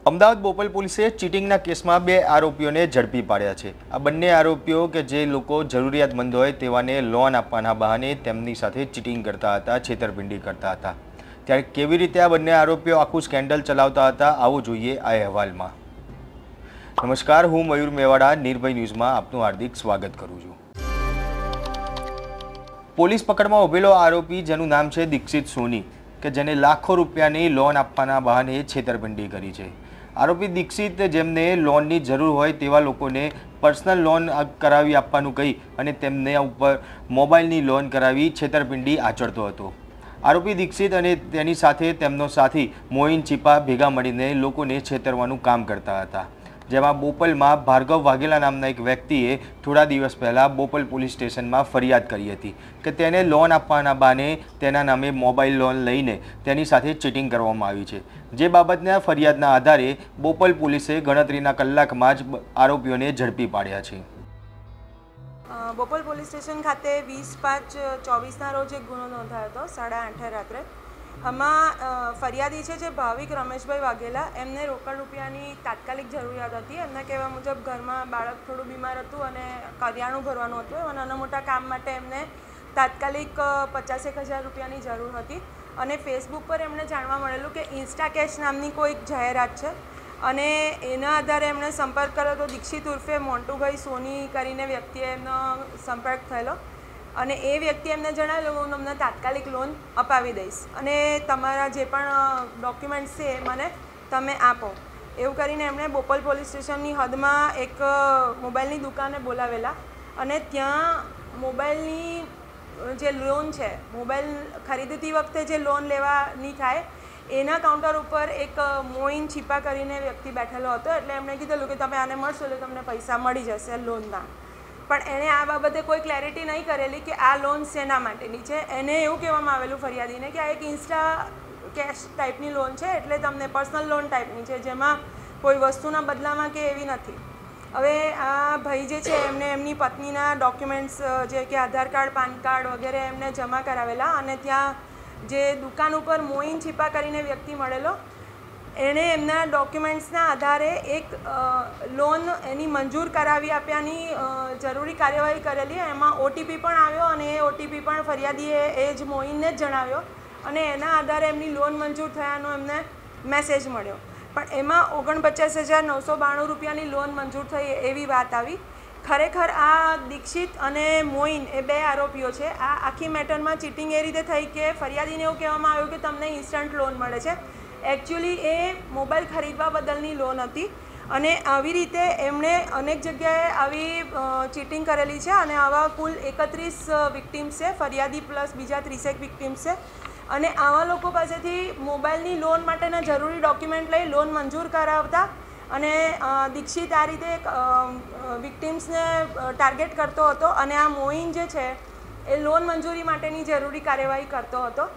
અમદાવાદ બોપલ પોલીસે ચીટિંગના કેસમાં 2 આરોપીઓને ઝડપી પાડ્યા છે। આ બંને આરોપીઓ કે જે લોકો જરૂરિયાતમંદ હોય તેવાને લોન આપવાના બહાને તેમની સાથે ચીટિંગ કરતા હતા, છેતરપિંડી કરતા હતા। ત્યારે કેવી રીતે આ બંને આરોપીઓ આખું સ્કેન્ડલ ચલાવતા હતા આવો જોઈએ આ અહેવાલમાં। નમસ્કાર, હું મયુર મેવાડા નિર્ભય ન્યૂઝમાં આપનું હાર્દિક સ્વાગત કરું છું। પોલીસ પકડમાં ઉભેલો આરોપી જેનું નામ છે દીક્ષિત સોની કે જેને લાખો રૂપિયાની લોન આપવાના બહાને છેતરપિંડી કરી છે। आरोपी दीक्षित जेमने लोननी जरूर होय तेवा लोकोने पर्सनल लोन करावी आपवानुं कही अने तेमने उपर मोबाइलनी लोन करावी छेतरपिंडी आचरतो हतो। आरोपी दीक्षित अने तेनी साथे तेमनो साथी मोइन चीपा भेगा मळीने लोकोने छेतरवानुं काम करता हता। जेमां बोपलमां भार्गव वाघेला नामना एक व्यक्तिए थोड़ा दिवस पहला बोपल पोलीस स्टेशन में फरियाद करी हती के तेने लोन आपवाना बाने तेना नामे मोबाइल लोन लईने तेनी साथे चीटिंग करवामां आवी छे। जे बाबतना फरियादना आधारे बोपल पोलीसे गणतरीना कलाकमां ज आरोपीओने झड़पी पाड्या छे। बोपल पोलीस स्टेशन खाते 20/5/24 रोज एक गुनो नोंधायो हतो 8:30 रात्रे। आमां फरियादी छे जे भाविक रमेशभाई वाघेला एमने रोकड़ रूपियानी तात्कालिक जरूरियात हती। एमना कहेवा मुजब घरमां बाळक थोडुं बीमार हतुं अने करियाणुं भरवानुं हतुं एवा नाना मोटा काम माटे एमने तात्कालिक 50,000 रुपयानी जरूर हती अने फेसबुक पर एमने जाणवा मळेलुं के इंस्टा कैश नामनी कोई जाहेरात छे अने एना आधारे एमणे संपर्क कर्यो तो दीक्षित उर्फे मोंटूभाई सोनी करीने व्यक्तिए एमनो संपर्क थयेलो અને એ વ્યક્તિ એમને જણાવેલું હું તમને તાત્કાલિક લોન અપાવી દઈશ અને તમારા જે પણ ડોક્યુમેન્ટ્સ છે મને તમે આપો એવું કરીને એમણે બોપલ પોલીસ સ્ટેશનની હદમાં એક મોબાઈલની દુકાને બોલાવેલા અને ત્યાં મોબાઈલની જે લોન છે મોબાઈલ ખરીદતી વખતે જે લોન લેવાની થાય એના કાઉન્ટર ઉપર એક મોઇન છીપા કરીને વ્યક્તિ બેઠેલો હતો એટલે એમણે કીધેલું કે તમે આને મળશો એટલે તમને પૈસા મળી જશે લોનના। પણ એણે આ બાબતે કોઈ ક્લેરિટી નહીં કરેલી કે આ લોન શેના માટેની છે। એને એવું કહેવામાં આવેલું ફરિયાદીને કે આ એક ઇન્સ્ટા કેશ ટાઈપની લોન છે એટલે તમને પર્સનલ લોન ટાઈપની છે જેમાં કોઈ વસ્તુના બદલામાં કે એવી નથી। હવે આ ભાઈ જે છે એમને એમની પત્નીના ડોક્યુમેન્ટ્સ જે કે આધાર કાર્ડ, પાન કાર્ડ વગેરે એમને જમા કરાવેલા અને ત્યાં જે દુકાન ઉપર મોઇન છીપા કરીને વ્યક્તિ મળેલો એણે એમના ડોક્યુમેન્ટ્સના આધારે એક લોન એની મંજૂર કરાવી આપ્યાની જરૂરી કાર્યવાહી કરેલી। એમાં OTP પણ આવ્યો અને એ OTP પણ ફરિયાદીએ એ જ મોઇનને જ જણાવ્યો અને એના આધારે એમની લોન મંજૂર થયાનો એમને મેસેજ મળ્યો। પણ એમાં 49,992 રૂપિયાની લોન મંજૂર થઈ એવી વાત આવી। ખરેખર આ દીક્ષિત અને મોઇન એ 2 આરોપીઓ છે। આ આખી મેટરમાં ચીટિંગ એ રીતે થઈ કે ફરિયાદીને એવું કહેવામાં આવ્યું કે તમને ઇન્સ્ટન્ટ લોન મળે છે, एक्चुअली ए मोबाइल खरीदवा बदलनी लोन हती अने आवी रीते एमणे अनेक जग्याए आवी चीटिंग करेली छे अने आवा कुल 31 विक्टिम्स छे, फरियादी प्लस बीजा 30 विक्टिम्स छे अने आवा लोको पासेथी मोबाइलनी लोन माटेना जरूरी डॉक्यूमेंट लई लोन मंजूर करावता अने दीक्षित आ रीते विक्टिम्सने टार्गेट करतो हतो अने आ मोइन जे छे ए लोन मंजूरी माटेनी जरूरी कार्यवाही करतो हतो।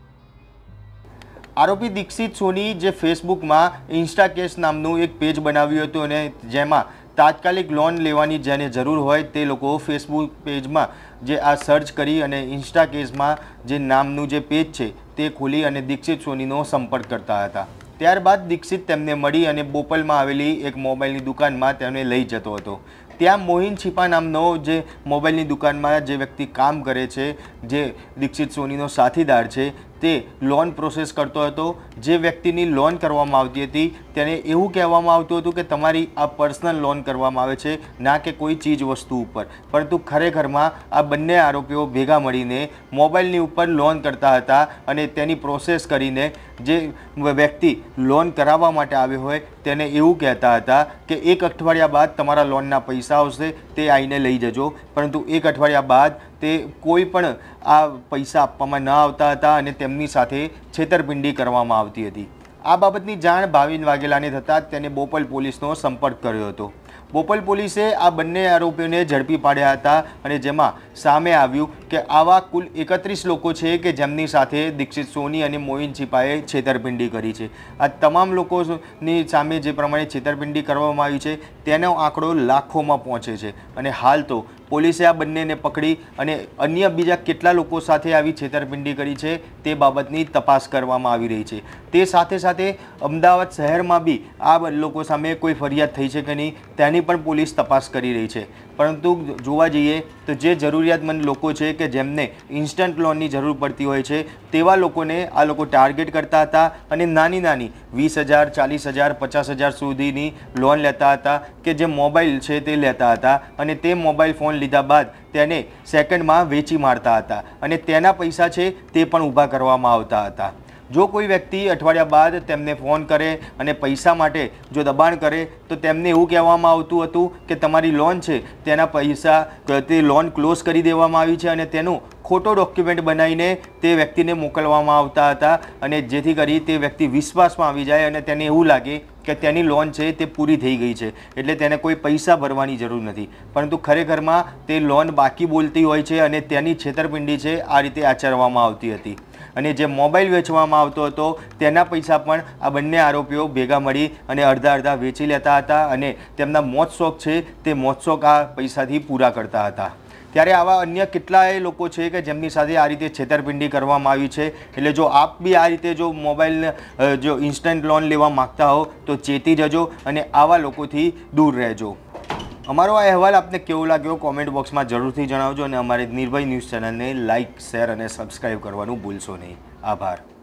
आरोपी दीक्षित सोनी जे फेसबुक में इंस्टा कैश नामनु एक पेज बनाव्યું હતું અને જેમાં તાત્કાલિક લોન લેવાની જેને જરૂર હોય તે લોકો फेसबुक पेज में जे आ सर्च करी અને इंस्टा कैश में जे नामनु जे पेज છે તે ખોલી અને दीक्षित सोनीનો સંપર્ક કરતા હતા। ત્યારબાદ दीक्षित તેમને મળી અને બોપલમાં આવેલી એક મોબાઈલની દુકાનમાં તેમને લઈ જતો હતો। ત્યાં મોહિન છીપા નામનો જે મોબાઈલની દુકાનમાં જે વ્યક્તિ કામ કરે છે, જે દીક્ષિત સોનીનો સાથીદાર છે, તે લોન પ્રોસેસ કરતો હતો। જે વ્યક્તિની લોન કરવામાં આવતી હતી તેને એવું કહેવામાં આવતું હતું કે તમારી આ પર્સનલ લોન કરવામાં આવે છે, ના કે કોઈ ચીજ વસ્તુ ઉપર। પરંતુ ખરેખરમાં આ બંને આરોપીઓ ભેગા મળીને મોબાઈલની ઉપર લોન કરતા હતા અને તેની પ્રોસેસ કરીને જે વ્યક્તિ લોન કરાવવા માટે આવ્યો હોય તેને એવું કહેતા હતા કે 1 અઠવાડિયા બાદ તમારા લોનના પૈસા આવશે તે આવીને લઈ જજો। પરંતુ 1 અઠવાડિયા બાદ તે કોઈ પણ આ પૈસા આપવામાં ન આવતા હતા અને તેમની સાથે છેતરપિંડી કરવામાં આવતી હતી। આ બાબતની જાણ ભાવિન વાઘેલાને થતાં તેને બોપલ પોલીસનો સંપર્ક કર્યો હતો। બોપલ પોલીસે આ બંને આરોપીઓને ઝડપી પાડ્યા હતા અને જેમાં સામે આવ્યું કે આવા કુલ 31 લોકો છે કે જેમની સાથે દીક્ષિત સોની અને મોઇન છીપાએ છેતરપિંડી કરી છે। આ તમામ લોકોની સામે જે પ્રમાણે છેતરપિંડી કરવામાં આવી છે તેનો આંકડો લાખોમાં પહોંચે છે અને હાલ તો પોલીસે આ બંનેને પકડી અને અન્ય બીજા કેટલા લોકો સાથે આવી છેતરપિંડી કરી છે તે બાબતની તપાસ કરવામાં આવી રહી છે। તે સાથે સાથે અમદાવાદ શહેરમાં બી આ લોકો સામે કોઈ ફરિયાદ થઈ છે કે નહીં તેની પણ પોલીસ તપાસ કરી રહી છે. પરંતુ જોવા જઈએ તો જે જરૂરિયાતમંદ લોકો છે કે જેમને ઇન્સ્ટન્ટ લોનની જરૂર પડતી હોય છે તેવા લોકોને આ લોકો ટાર્ગેટ કરતા હતા અને નાની 20,000, 40,000, 50,000 સુધીની લોન લેતા હતા કે જે મોબાઈલ છે તે લેતા હતા અને તે મોબાઈલ ફોન લીધા બાદ તેને સેકન્ડમાં વેચી મારતા હતા અને તેના પૈસા છે તે પણ ઊભા કરવામાં આવતા હતા. જો કોઈ વ્યક્તિ અઠવાડિયા બાદ તેમને ફોન કરે અને પૈસા માટે જો દબાણ કરે તો તેમને એવું કહેવામાં આવતું હતું કે તમારી લોન છે તેના પૈસા તે લોન ક્લોઝ કરી દેવામાં આવી છે અને તેનું ખોટો ડોક્યુમેન્ટ બનાવીને તે વ્યક્તિને મોકલવામાં આવતા હતા અને જેથી કરી તે વ્યક્તિ વિશ્વાસમાં આવી જાય અને તેને એવું લાગે કે તેની લોન છે તે પૂરી થઈ ગઈ છે એટલે તેને કોઈ પૈસા ભરવાની જરૂર નથી. પરંતુ ખરેખરમાં તે લોન બાકી બોલતી હોય છે અને તેની છેતરપિંડી છે આ રીતે આચરવામાં આવતી હતી. અને જે મોબાઈલ વેચવામાં આવતો હતો તેના પૈસા પણ આ બંને આરોપીઓ ભેગા મળી અને અડધા વેચી લેતા હતા અને તેમના મોજ શોખ છે તે મોજ શોખ આ પૈસાથી પૂરા કરતા હતા. ત્યારે આવા અન્ય કેટલાય લોકો છે કે જેમની સાથે આ રીતે છેતરપિંડી કરવામાં આવી છે. એટલે જો આપ બી આ રીતે જો મોબાઈલ જો ઇન્સ્ટન્ટ લોન લેવા માગતા હો તો ચેતી જજો અને આવા લોકોથી દૂર રહેજો. અમારો આ અહેવાલ આપને કેવો લાગ્યો કોમેન્ટ બોક્સમાં જરૂરથી જણાવજો અને અમારી નિર્ભય ન્યૂઝ ચેનલને લાઇક, શેર અને સબસ્ક્રાઈબ કરવાનું ભૂલશો નહીં. આભાર.